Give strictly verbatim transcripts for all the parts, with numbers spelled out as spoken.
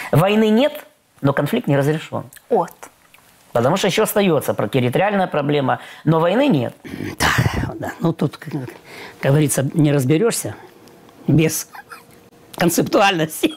Войны нет, но конфликт не разрешен. От. Потому что еще остается территориальная проблема, но войны нет. Да, да. Ну тут, как, как говорится, не разберешься без концептуальности.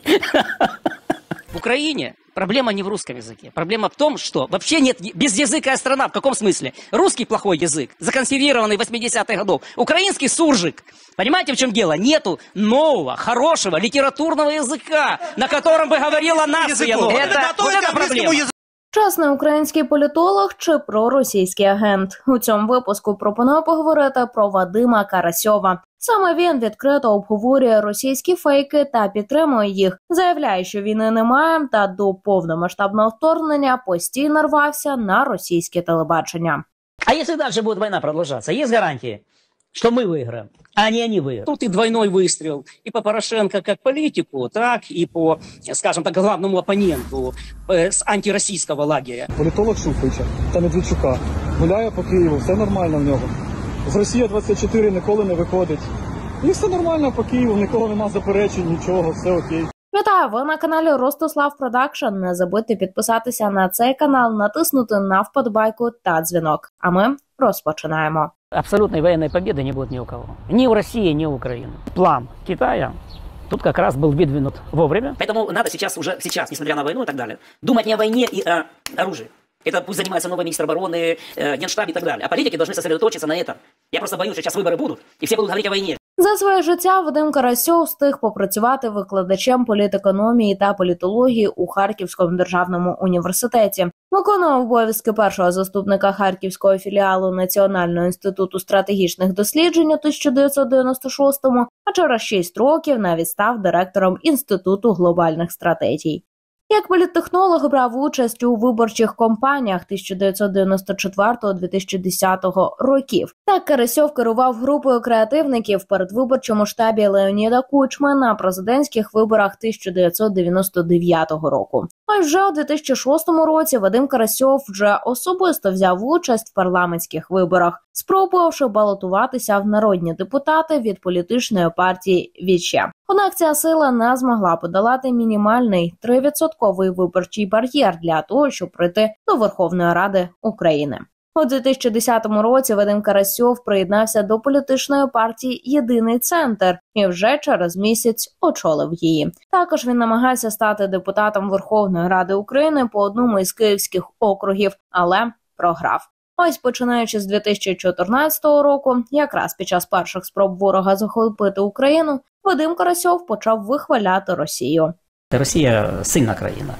В Украине проблема не в русском языке. Проблема в том, что вообще нет безязыкая страна. В каком смысле? Русский плохой язык, законсервированный восьмидесятых годов. Украинский суржик. Понимаете, в чем дело? Нету нового, хорошего литературного языка, на котором бы говорила нация. Это, вот это проблема. Чесний український політолог чи проросійський агент? У цьому випуску пропоную поговорити про Вадима Карасьова. Саме він відкрито обговорює російські фейки та підтримує їх. Заявляє, що війни немає, та до повномасштабного вторгнення постійно рвався на російське телебачення. А если дальше будет война продолжаться, есть гарантии, что мы выиграем, а не они выиграют? Тут и двойной выстрел и по Порошенко как политику, так и по, скажем так, главному оппоненту э, с антироссийского лагеря. Політолог Шуфрича та Медведчука гуляє по Києву, все нормально в нього. З Росія двадцять чотири ніколи не виходить. І все нормально по Києву, нікого нема заперечень, нічого, все окей. Вітаю, ви на каналі Ростислав Продакшн. Не забудьте підписатися на цей канал, натиснути на вподобайку та дзвінок. А ми розпочинаємо. Абсолютной военной победы не будет ни у кого. Ни у России, ни у Украины. План Китая тут как раз был выдвинут вовремя. Поэтому надо сейчас уже, сейчас, несмотря на войну и так далее, думать не о войне и о оружии. Это пусть занимается новый министр обороны, э, Генштаб и так далее. А политики должны сосредоточиться на этом. Я просто боюсь, что сейчас выборы будут, и все будут говорить о войне. За своє життя Вадим Карасьов встиг попрацювати викладачем політекономії та політології у Харківському державному університеті. Виконував обов'язки першого заступника Харківського філіалу Національного інституту стратегічних досліджень у тисяча дев'ятсот дев'яносто шостому, а через шість років навіть став директором Інституту глобальних стратегій. Як політтехнолог брав участь у виборчих кампаніях тисяча дев'ятсот дев'яносто четвертого - дві тисячі десятого років. Так Карасьов керував групою креативників в передвиборчому штабі Леоніда Кучми на президентських виборах тисяча дев'ятсот дев'яносто дев'ятого року. А вже у дві тисячі шостому році Вадим Карасьов вже особисто взяв участь в парламентських виборах, спробувавши балотуватися в народні депутати від політичної партії «Віче». Однак ця сила не змогла подолати мінімальний трьохвідсотковий виборчий бар'єр для того, щоб прийти до Верховної Ради України. У дві тисячі десятому році Вадим Карасьов приєднався до політичної партії «Єдиний центр» і вже через місяць очолив її. Також він намагався стати депутатом Верховної Ради України по одному із київських округів, але програв. Ось починаючи з дві тисячі чотирнадцятого року, якраз під час перших спроб ворога захопити Україну, Вадим Карасьов почав вихваляти Росію. Росія – сильна країна.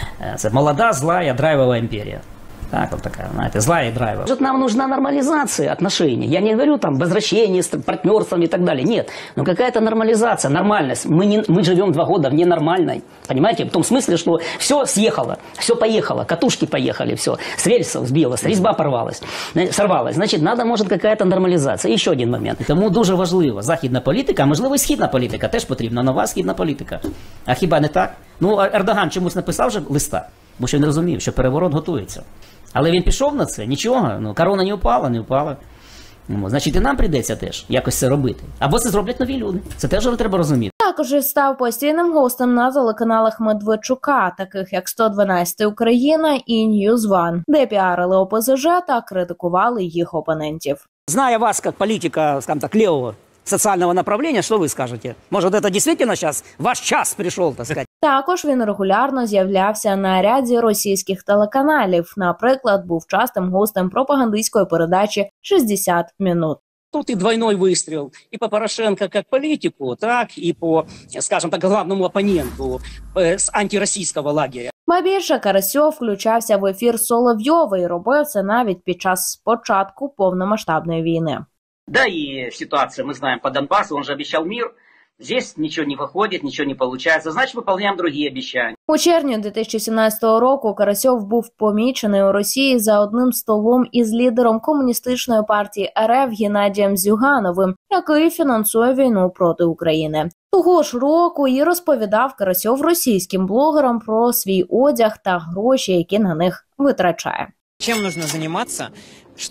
Це молода, злая, драйвова імперія. Так, вот такая, знаете, злая и драйвовая. Нам нужна нормализация отношений. Я не говорю там возвращение с партнерством и так далее. Нет, но какая-то нормализация, нормальность. Мы, не, мы живем два года в ненормальной. Понимаете? В том смысле, что все съехало, все поехало, катушки поехали, все. С рельсов сбилось, резьба порвалась, сорвалась. Значит, надо, может, какая-то нормализация. Еще один момент. Тому дуже важливо. Західна політика, а можливо і східна політика. Теж потрібна нова східна політика. А хіба не так? Ну, Ердоган чомусь написав вже листа, бо що він розумів, що переворот готується. Але він пішов на це, нічого, ну, корона не впала, не впала. Ну, значить, і нам прийдеться теж якось це робити. Або це зроблять нові люди. Це теж треба розуміти. Також він став постійним гостем на телеканалах Медведчука, таких як сто дванадцять Україна і Ньюз Ван, де піарили О Пе Зе Же та критикували їх опонентів. Зная вас як політика, скажімо так, лівого соціального направлення, що ви скажете? Може, це дійсно зараз ваш час прийшов, так сказати? Також він регулярно з'являвся на ряді російських телеканалів. Наприклад, був частим гостем пропагандистської передачі «шістдесят минут». Тут и двойной выстрел и по Порошенко как политику, так и по, скажем так, главному оппоненту э, с антироссийского лагеря. Ба більше, Карасьов включався в ефір Соловйова і робив це навіть під час початку повномасштабної війни. Да и ситуация, мы знаем, по Донбассу, он же обещал мир. Здесь ничего не выходит, ничего не получается, значит, выполняем другие обещания. У червні дві тисячі сімнадцятого року Карасьов був помічений у Росії за одним столом із лідером комуністичної партії Ер Еф Геннадієм Зюгановим, який фінансує війну проти України. Того ж року і розповідав Карасьов російським блогерам про свій одяг та гроші, які на них витрачає. Чим потрібно займатися, щоб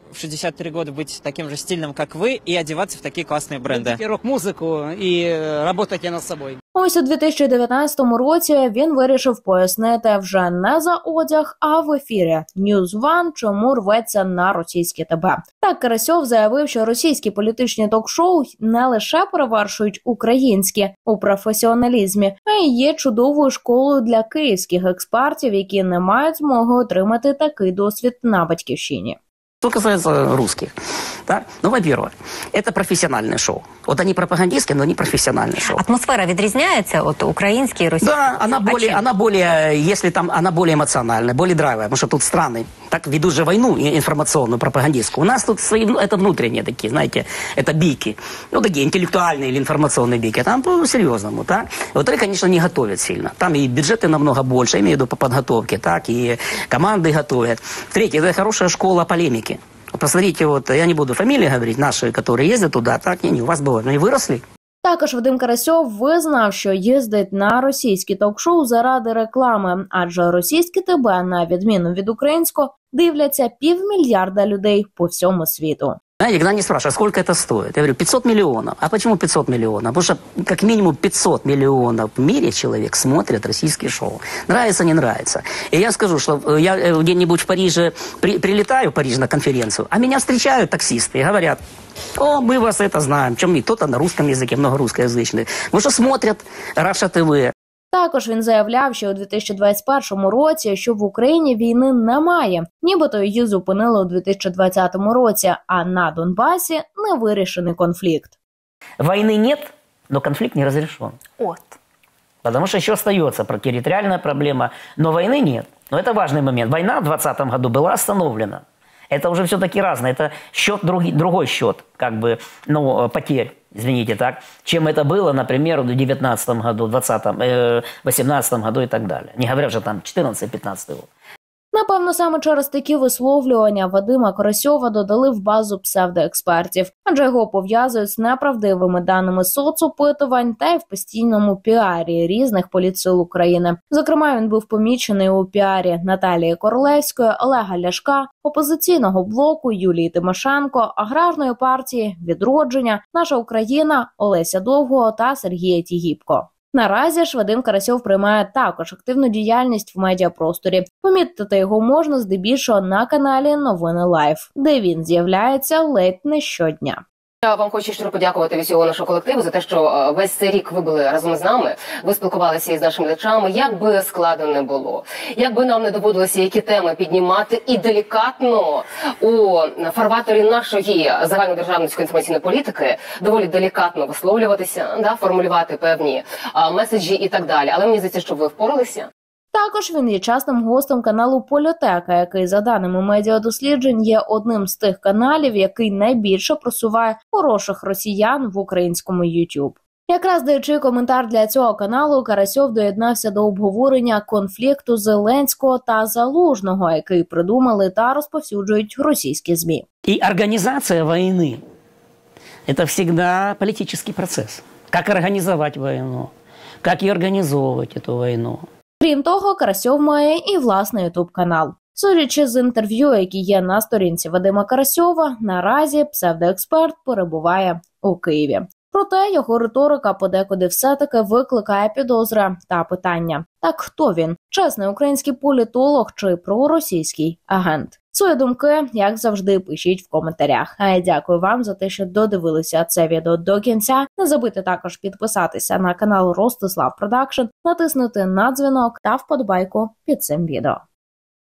в шестьдесят три года быть таким же стильным, как вы, и одеваться в такие классные бренды? Любите рок-музику і работайте над собою. Ось у дві тисячі дев'ятнадцятому році він вирішив пояснити вже не за одяг, а в ефірі News One, чому рветься на російське ТБ. Так Карасьов заявив, що російські політичні ток-шоу не лише перевершують українські у професіоналізмі, а й є чудовою школою для київських експертів, які не мають змоги отримати такий досвід на батьківщині. Что касается русских, да? Ну, во-первых, это профессиональное шоу. Вот они пропагандистские, но не профессиональное шоу. Атмосфера відрізняється от українські і російські? Да, она А более, чим? она более, если там, она более эмоциональная, более драйвая, потому что тут страны так ведут же войну информационную, пропагандистскую. У нас тут свои, это внутренние такие, знаете, это бики, ну, такие интеллектуальные или информационные бики, а там по-серьезному, так. Вот они, конечно, не готовят сильно. Там и бюджеты намного больше, я имею в виду по подготовке, так, и команды готовят. Третье, это хорошая школа полемики. Посмотрите, вот, я не буду фамилии говорить, наши, которые ездят туда, так, не, не, у вас бывают, они выросли. Також Вадим Карасьов визнав, що їздить на російські ток-шоу заради реклами, адже російське ТБ, на відміну від українського, дивляться півмільярда людей по всьому світу. Знаете, когда они спрашивают, сколько это стоит, я говорю, пятьсот миллионов. А почему пятьсот миллионов? Потому что как минимум пятьсот миллионов в мире человек смотрят российские шоу. Нравится, не нравится. И я скажу, что я где-нибудь в Париже при, прилетаю в Париж на конференцию, а меня встречают таксисты и говорят: о, мы вас это знаем. Чем не кто-то на русском языке, много русскоязычных. Потому что смотрят Раша ТВ. Також він заявляв, що у дві тисячі двадцять першому році, що в Україні війни немає, нібито її зупинили у дві тисячі двадцятому році, а на Донбасі не вирішений конфлікт. Войны нет, но конфликт не разрешен. От. Потому что еще остается территориальная проблема, но войны нет. Но это важный момент. Война в двадцатом году была остановлена. Это уже все-таки разное. Это счет, другой, другой счет, как бы, ну, потерь, извините так, чем это было, например, в девятнадцатом году, двадцатом, э, восемнадцатом году и так далее. Не говоря уже там четырнадцатый-пятнадцатый год. Напевно, саме через такі висловлювання Вадима Карасьова додали в базу псевдоекспертів, адже його пов'язують з неправдивими даними соцопитувань та й в постійному піарі різних політсил України. Зокрема, він був помічений у піарі Наталії Королевської, Олега Ляшка, опозиційного блоку Юлії Тимошенко, аграрної партії «Відродження», «Наша Україна», Олеся Довгого та Сергія Тігіпко. Наразі ж Вадим Карасьов приймає також активну діяльність в медіапросторі. Помітити його можна здебільшого на каналі Новини Лайф, де він з'являється ледь не щодня. Я вам хочу щиро подякувати від всього нашого колективу за те, що весь цей рік ви були разом з нами, ви спілкувалися із нашими глядачами, як би складно не було, як би нам не доводилося які теми піднімати і делікатно у фарваторі нашої загальнодержавницької інформаційної політики доволі делікатно висловлюватися, да, формулювати певні а, меседжі і так далі. Але мені здається, що ви впоралися. Також він є частим гостем каналу «Політека», який, за даними медіадосліджень, є одним з тих каналів, який найбільше просуває хороших росіян в українському YouTube. Якраз даючи коментар для цього каналу, Карасьов доєднався до обговорення конфлікту Зеленського та Залужного, який придумали та розповсюджують російські ЗМІ. И организация войны – это всегда политический процесс. Как организовать войну, как и организовывать эту войну. Крім того, Карасьов має і власний ютуб-канал. Судячи з інтерв'ю, які є на сторінці Вадима Карасьова, наразі псевдоексперт перебуває у Києві. Проте його риторика подекуди все-таки викликає підозри та питання. Так хто він? Чесний український політолог чи проросійський агент? Свої думки, як завжди, пишіть в коментарях. А я дякую вам за те, що додивилися це відео до кінця. Не забудьте також підписатися на канал Ростислав Продакшн, натиснути на дзвінок та вподобайку під цим відео.